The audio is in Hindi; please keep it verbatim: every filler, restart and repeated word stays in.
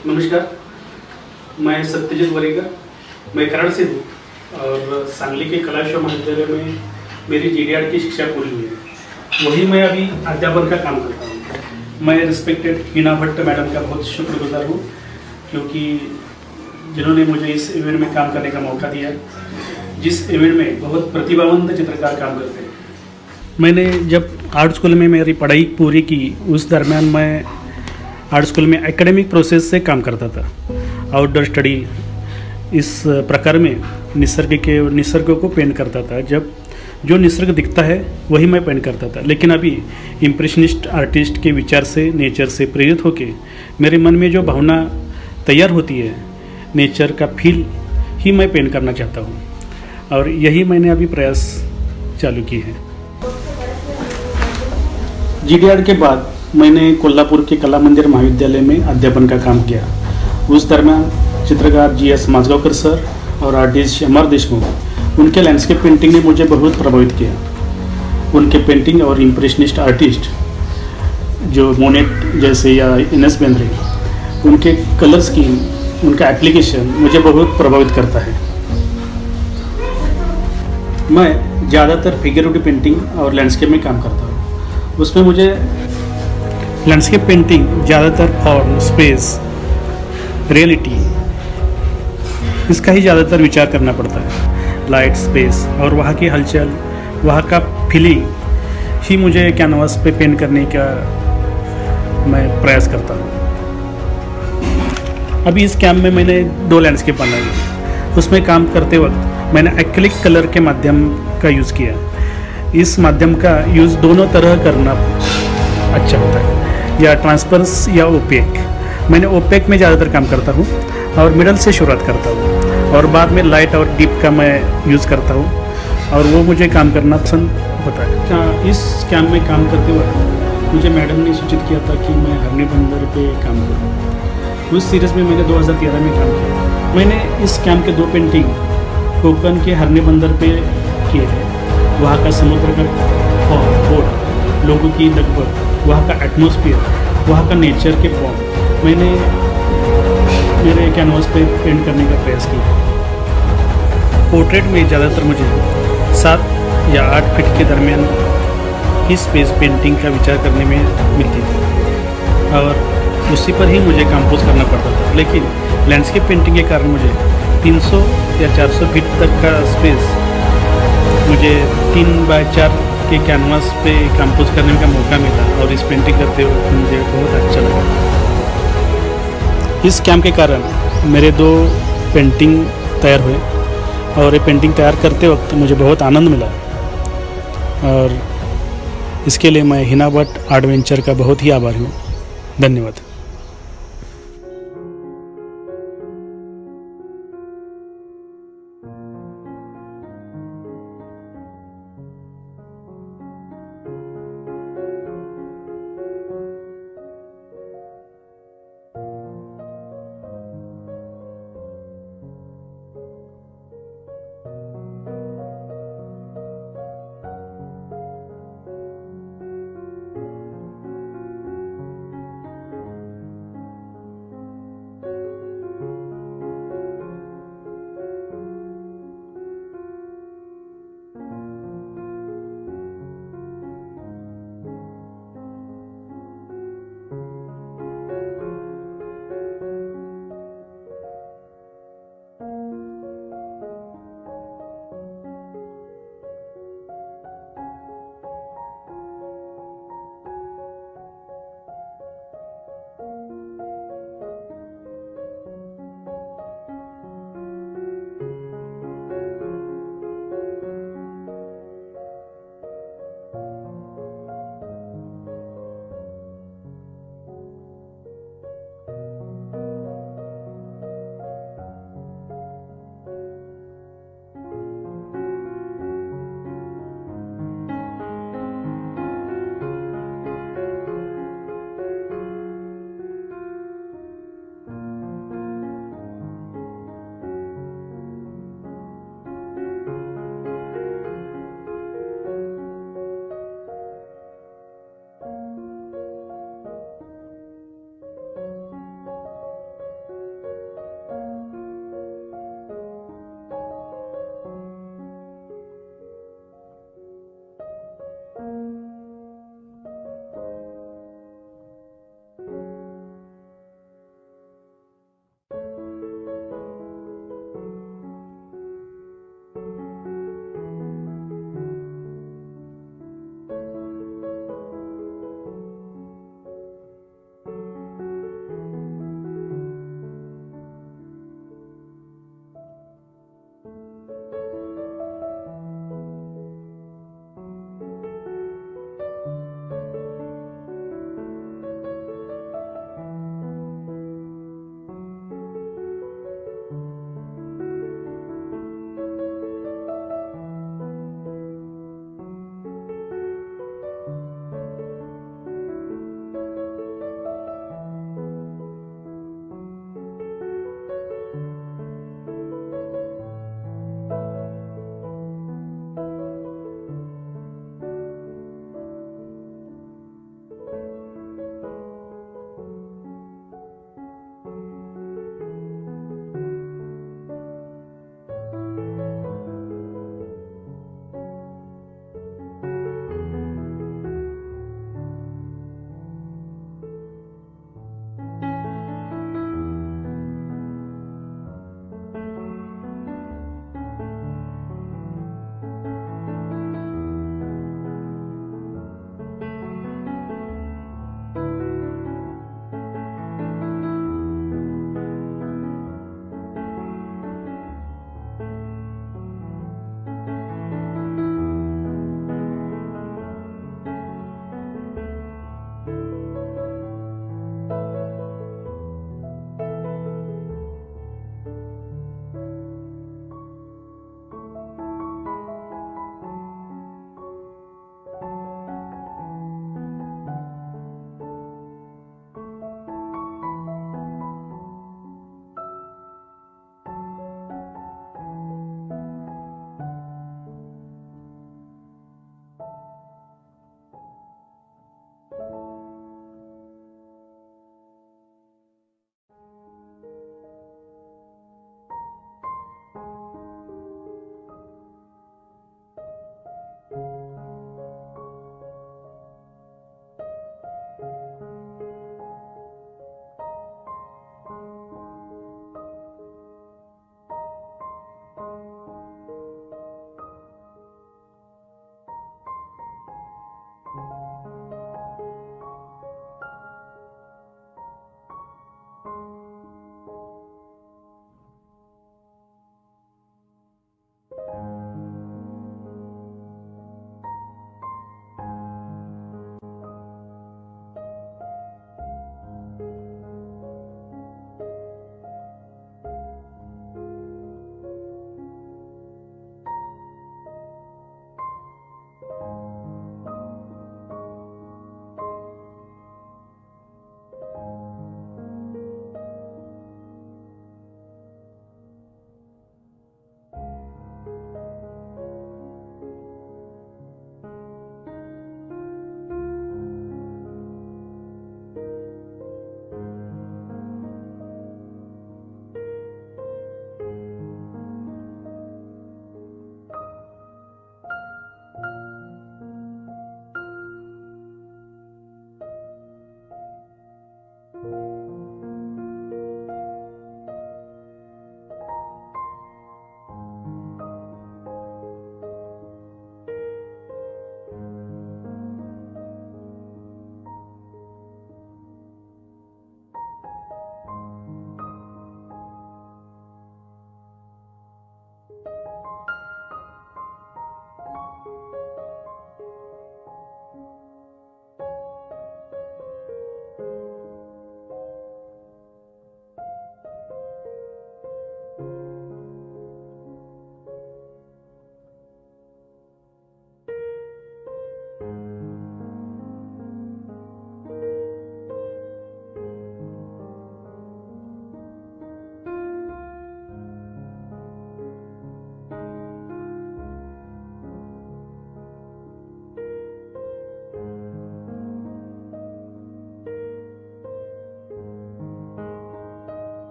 नमस्कार, मैं सत्यजित वरेकर, मैं कराड़ से हूँ और सांगली के कला विश्व महाविद्यालय में मेरी जी डी आर्ट की शिक्षा पूरी हुई है। वही मैं अभी अध्यापन का काम करता हूँ। मैं रिस्पेक्टेड हिना भट्ट मैडम का बहुत शुक्रगुजार हूँ, क्योंकि जिन्होंने मुझे इस इवेंट में काम करने का मौका दिया, जिस इवेंट में बहुत प्रतिभावंत चित्रकार काम करते हैं। मैंने जब आर्ट स्कूल में मेरी पढ़ाई पूरी की, उस दरमियान मैं आर्ट स्कूल में एकेडमिक प्रोसेस से काम करता था। आउटडोर स्टडी इस प्रकार में निसर्ग के निसर्ग को पेंट करता था। जब जो निसर्ग दिखता है वही मैं पेंट करता था, लेकिन अभी इम्प्रेशनिस्ट आर्टिस्ट के विचार से, नेचर से प्रेरित होके मेरे मन में जो भावना तैयार होती है, नेचर का फील ही मैं पेंट करना चाहता हूँ, और यही मैंने अभी प्रयास चालू की है। जी डी आर्ट के बाद मैंने कोल्हापुर के कला मंदिर महाविद्यालय में अध्यापन का काम किया। उस दरमियान चित्रकार जी एस माजगावकर सर और आर्टिस्ट अमर देशमुख, उनके लैंडस्केप पेंटिंग ने मुझे बहुत प्रभावित किया। उनके पेंटिंग और इम्प्रेशनिस्ट आर्टिस्ट जो मोनेट जैसे या इनेस बेंद्रे, उनके कलर स्कीम, उनका एप्लीकेशन मुझे बहुत प्रभावित करता है। मैं ज़्यादातर फिगरेटिव पेंटिंग और लैंडस्केप में काम करता हूँ। उसमें मुझे लैंडस्केप पेंटिंग ज़्यादातर फॉर्म, स्पेस, रियलिटी, इसका ही ज़्यादातर विचार करना पड़ता है। लाइट, स्पेस और वहाँ की हलचल, वहाँ का फीलिंग ही मुझे कैनवास पे पेंट करने का मैं प्रयास करता हूँ। अभी इस कैम्प में मैंने दो लैंडस्केप बनाए। उसमें काम करते वक्त मैंने एक्रिलिक कलर के माध्यम का यूज़ किया। इस माध्यम का यूज़ दोनों तरह करना अच्छा होता है, या ट्रांसपेरेंस या ओपेक। मैंने ओपेक में ज़्यादातर काम करता हूँ और मिडल से शुरुआत करता हूँ, और बाद में लाइट और डीप का मैं यूज़ करता हूँ, और वो मुझे काम करना पसंद होता है। क्या इस कैम्प में काम करते वक्त मुझे मैडम ने सूचित किया था कि मैं हरनी बंदर पे काम करूँ। उस सीरीज़ में मैंने दो हज़ार तेरह में काम किया। मैंने इस कैम्प के दो पेंटिंग कोकन के हरनी बंदर पे किए हैं। वहाँ का समुद्र का बोट, लोगों की लगभग, वहाँ का एटमॉस्फेयर, वहाँ का नेचर के फॉर्म मैंने मेरे कैनवास पे पेंट करने का प्रयास किया। पोर्ट्रेट में ज़्यादातर मुझे सात या आठ फीट के दरमियान ही स्पेस पेंटिंग का विचार करने में मिलती थी, और उसी पर ही मुझे कंपोज करना पड़ता था। लेकिन लैंडस्केप पेंटिंग के कारण मुझे तीन सौ या चार सौ फीट तक का स्पेस मुझे तीन बाय चार के कैनवास पे कंपोज करने का मौका मिला, और इस पेंटिंग करते हुए मुझे बहुत अच्छा लगा। इस कैम्प के कारण मेरे दो पेंटिंग तैयार हुए, और ये पेंटिंग तैयार करते वक्त मुझे बहुत आनंद मिला, और इसके लिए मैं हिना भट्ट आर्ट वेंचर का बहुत ही आभारी हूँ। धन्यवाद।